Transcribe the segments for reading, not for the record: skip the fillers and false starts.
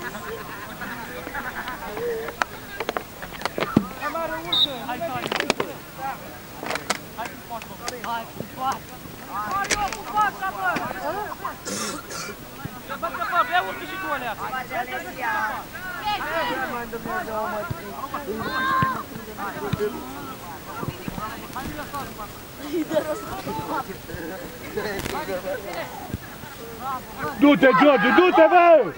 Du-te, George, du-te, bă!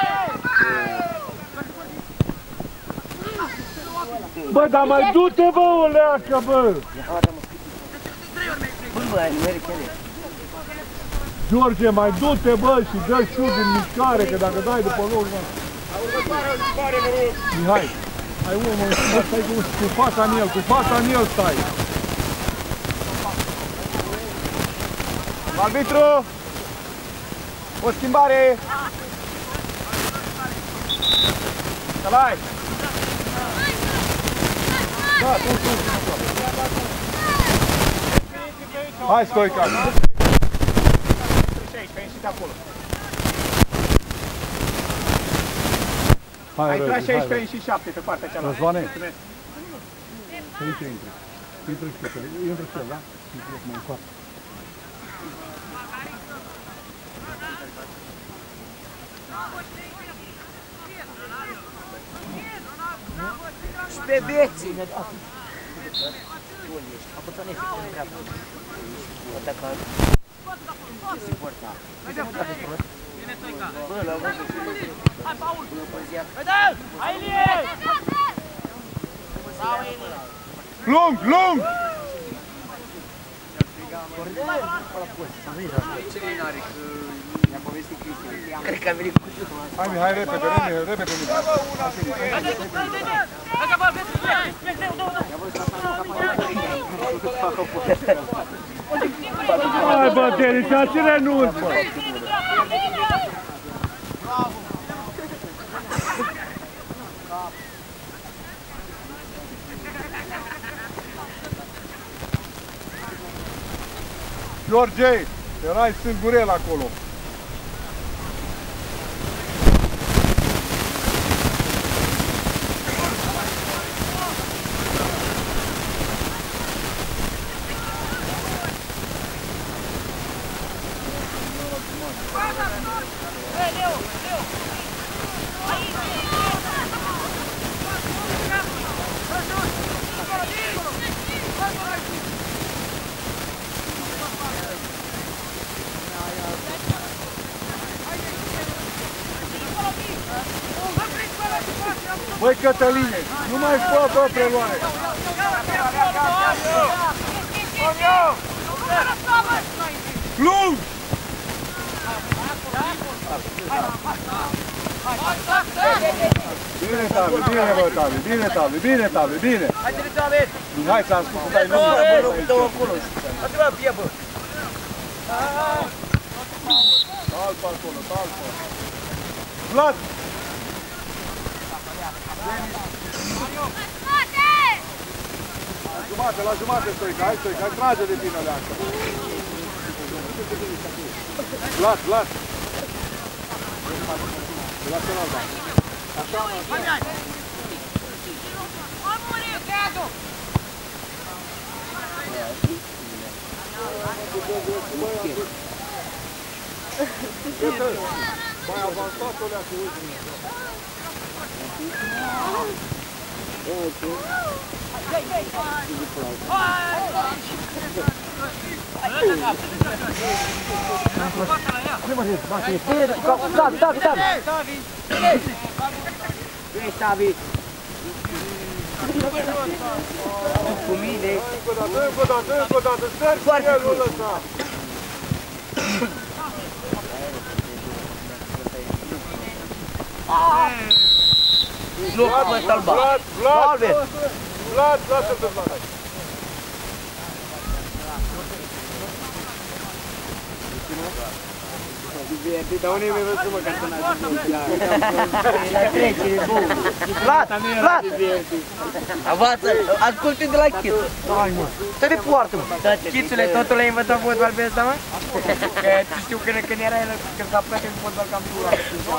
Bă, dar mai du-te, bă, o leacă, bă! George, mai du-te, bă, și dă șut din mișcare, că dacă dai după lor, bă... Mihai, hai, mă, stai cu fața în el, cu fața în el stai! Arbitru! O schimbare! Salai! Da, tu. Hai, Stoica! Ai tras 16 și 7 pe partea cealaltă. Răzvane! Aici intră. Intră și el, da? Intră mai încoace. Pe vieții! Apătă nefică în dreapta. Ataca. Se porta. Bine, Stoica! Bă, la văzut. Hai, Paul! Hai, hai, Ilie! Sau, Ilie! Lung! Ce vine are că mi-a povestit Cristian? Cred că a venit cu cuțiul. Hai, Mihai, repede. Hai, bă, Denica, ce renunț, bă! George, erai singurel acolo. Băi, Cătăline, nu mai fă, bă, preluare! Lung! Bine, Tavi, bine! Haide-le, David! Hai, ți-am spus că dai lung! Bă, locul tău acolo! Haide-mă, pie, bă! Talpa acolo, talpa! Vlad! La jumate, Stoica, hai, trage de tine, Leancă! Vlad! De la celălalt, da! Așa, hai! Hai, Muriu, creado! Mai avansat o leacă, uite! David! Cu mine! Încă o dată, sper că el nu lăsa! Locul ăsta alba! Vlad, lasă-l pe Vlad! Dar unde mi-ai văzut mă, că să n-a zis la trecere, bun. Vlad! Avață! Ascultă de la Chit. Hai, mă. Te poartă, mă. Chițule, totul l-ai învățat fotbal pe ăsta, mă? Că știu că când era el, când s-a plătit în fotbal cam dura.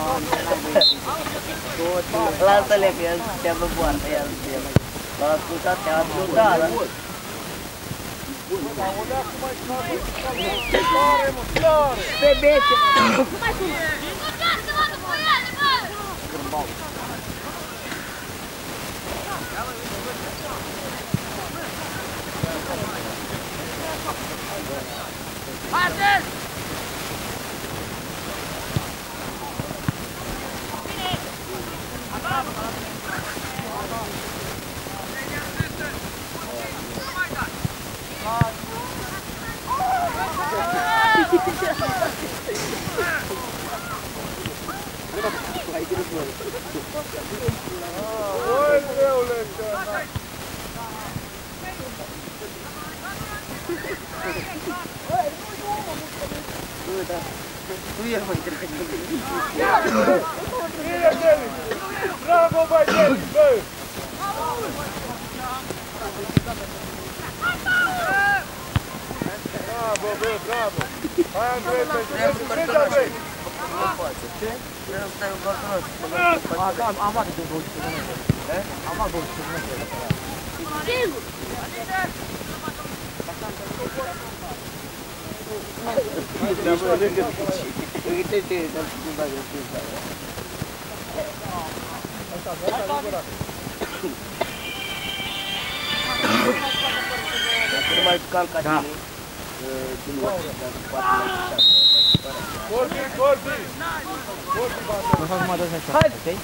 Lasă-le că el te-a vrut poartă, el știe. L-a ascultat, te-a ascultat, da? Pe bece! Martin! Oi, Leule, Tu e, mă, dragă. Bine, Denis! Bravo, băi, Denis, băi! Bravo, bă, bravo! Hai, Andrei, te-ai Andrei! Nu poate. Ce? Vreau să stai un cartonaș. Am luat de 20 de minute. Am luat 20 de minute. Sigur! Uite-te, dar ce bagă ce Dacă nu mai calca tine, tu nu poate să poate la Corbi, Corbi! Corbi, bă! nu fac numai 20 de minute, ok?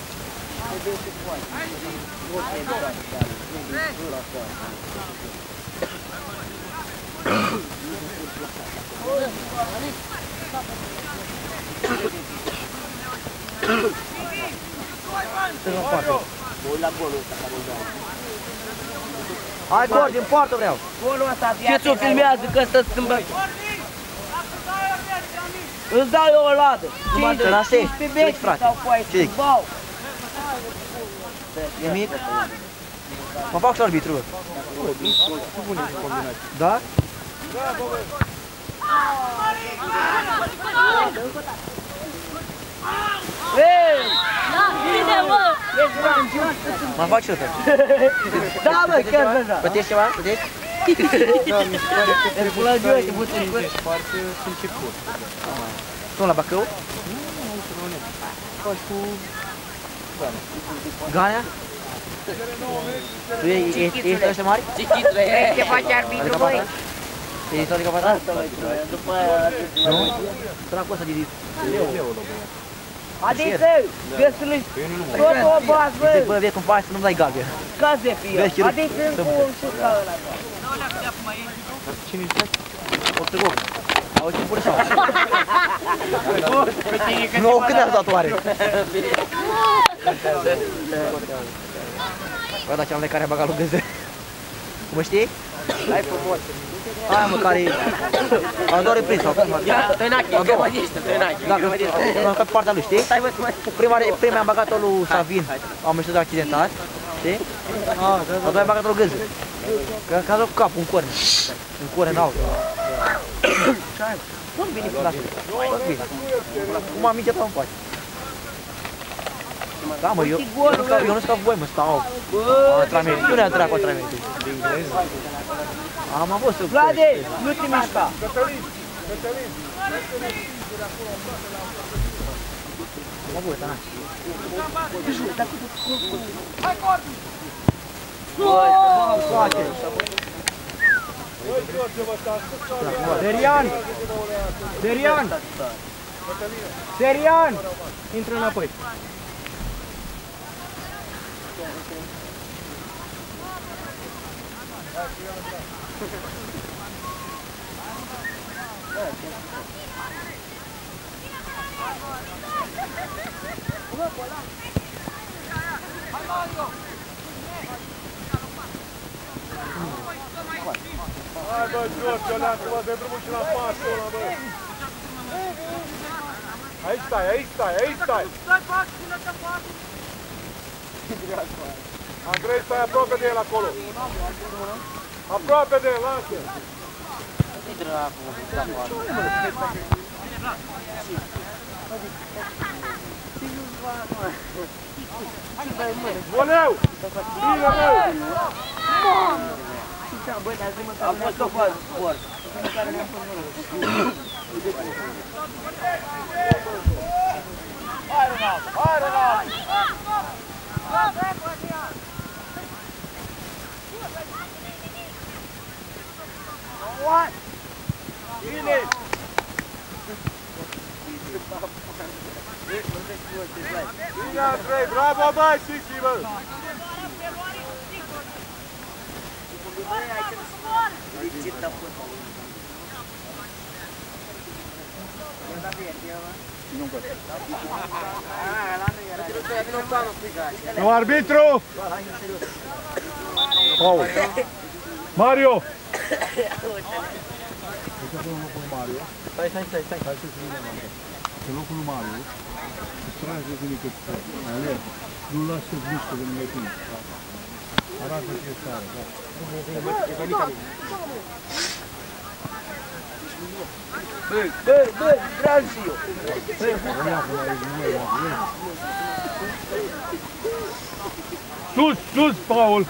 Hai, Gorgi, în poartă vreau! Ce ți-o filmează că ăsta schimbă? Îți dau eu o ladă! 15 beci sau foaie, bau! E mic? Mă fac și arbitru. Da? Ei! Bine, mă! Mă fac și ăsta. Da, bă, chiar deja. Plătești ceva? Plătești? Da, mi se pare că trebuie să stai în desparte și început. Tu la Bacău? Faci cu... Ganea? Tu ești ăștia mari? Ce titlă e? Ce face arbitru, băi? Ești tot de capatat? Nu? Dracu ăsta de... Adică, vezi tot o bază, bă! Bă, vezi cum faci să nu-mi dai galbe. Scaze pe el. Adică cu un șuca ăla. Cine ești? Ortăgoc. Auzi ce pură sau? Nu, cât ne-ați dat oare? Bă, dar cel de care a băgat lui Găză. Mă știi? Hai frumos. Aia mă, care... Am doar reprins sau cum? Tăinache, grămădiște, tăinache. Da, am pe partea lui, știi? Stai, bă, Prima am băgat-o lui Savin, am ieșit de accidentat, știi? A doua am băgat-o lui Găză. Că a cazat cu capul în corne. În corne, n-au. Ce ai? Cum vine cu nasul? Cum vine? Cum am mingea ta în faci? Da, mă, eu nu scap voi, mă, stau antrenament. Tu ne-am treacă antrenament. Am avut să... Vlade, nu te mișca. Cătălin! Cătălin! Am avut, da. Hai, Corbi! Derian! Derian! Derian! Intră înapoi. Hai, bă, George, lasă-mă de drumul și la pasul ăla, bă! Aici stai. Andrei, stai aproape de el acolo. Aproape de el, lasă. Voleu! Bine, rău! Am fost o fază sport. Hai, Ronaldo! Bine! Bine, Andrei! Bravo, băi, Sisi, bă! No arbitru! Paul. Mario! Stai. În locul lui Mario, îți trage bine cât alerg. Nu lasă să-ți miște de lângă tine. Arată ce stare, da. Bă, Francio! Sus, Paul!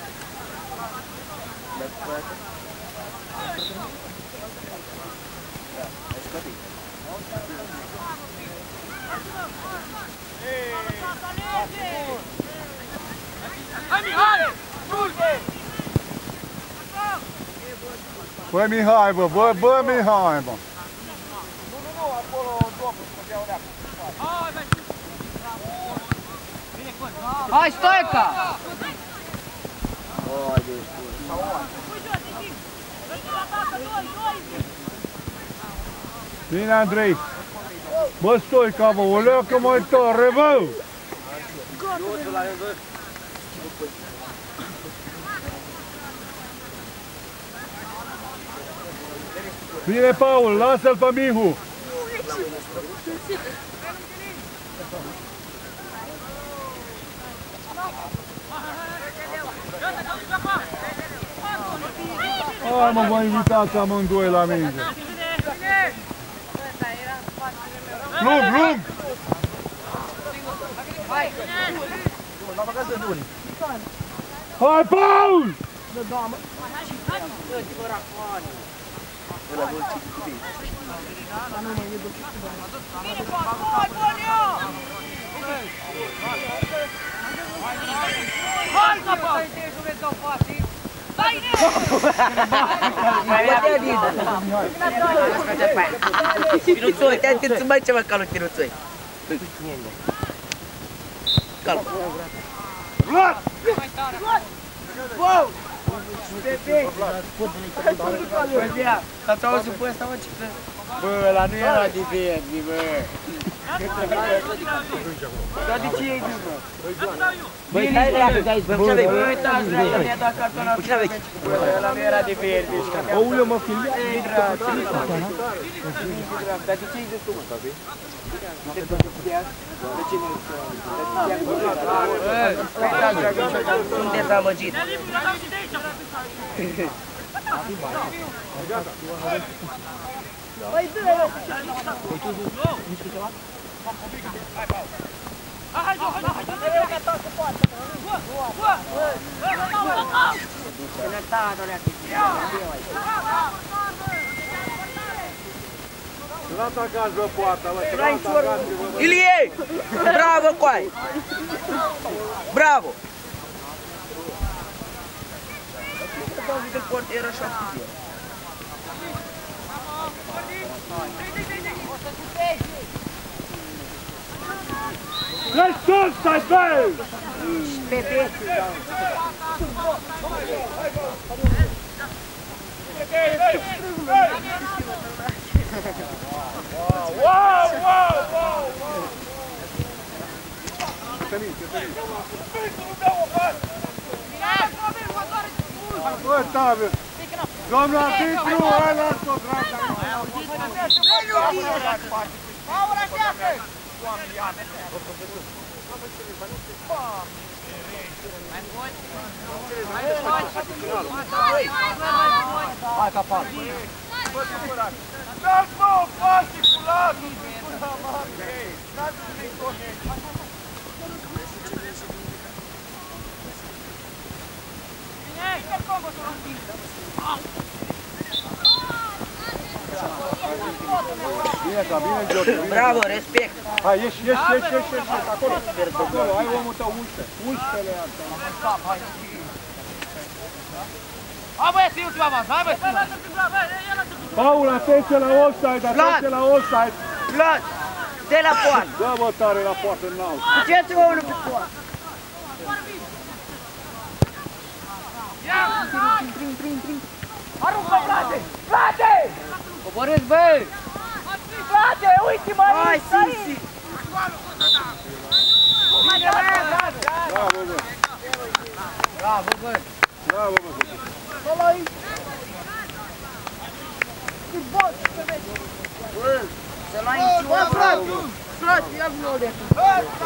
Bă, Mihai, bă, Mihai, bă! Hai, Stoica! Bine, Andrei! Bă, Stoica, bă, o leacă mai tare, bă! Bine, Paul, lasă-l pe Mihu! Hai, mă, vă invitați amândoi la minge! Lung! Hai, Paul! Tinuțoi, te-ai întins mai ceva calul, Tinuțoi. Calul. Vlad! Wow! Ați auzit pe ăsta, mă, ce că... Bă, ăla nu era de verdi, bă. Dar de ce e de, bă? Băi, stai leacă de aici, bă, ce aveți? Bă, uitați, bă, mi-a dat cartonul. Ce aveți? Bă, ăla nu era de verdi. Oule, mă, filmea? Ei, drag, dar de ce e de tu, mă? Sunt dezamăgit. Băi, dă-le! Să-l atacați, bă, poarta, bă, să-l atacați, bă. Ilie! Bravo, coai! Bravo! Era așa cu el. Let's go, stai, bă! Pepe! Wow! Bă, Taviu! Doamna arbitru, hai, las-o, dragă! Hai ca par. Dați mă o pași cu latul, până mare! Dați mă o Bine, ca bine, George, bine. Bravo, respect. Hai, ieși, acolo, acolo, ai omul tău 11 le asta. Hai băieți, ultima avans, hai băieți! Paul, atenție la offside, atenție la offside. Vlad, de la poartă. Dă bă tare la poartă înalt. Duceți-vă unul pe poartă. Aruncă, Vlade! Vlade! Coborâți, bă! Vlade, uite, mă! Hai, Sisi! Bine, Vlade! Bravo, bă. Bravo, bă! Bravo, bă. Să l-ai în ciuă, frate! Frate, ia vină de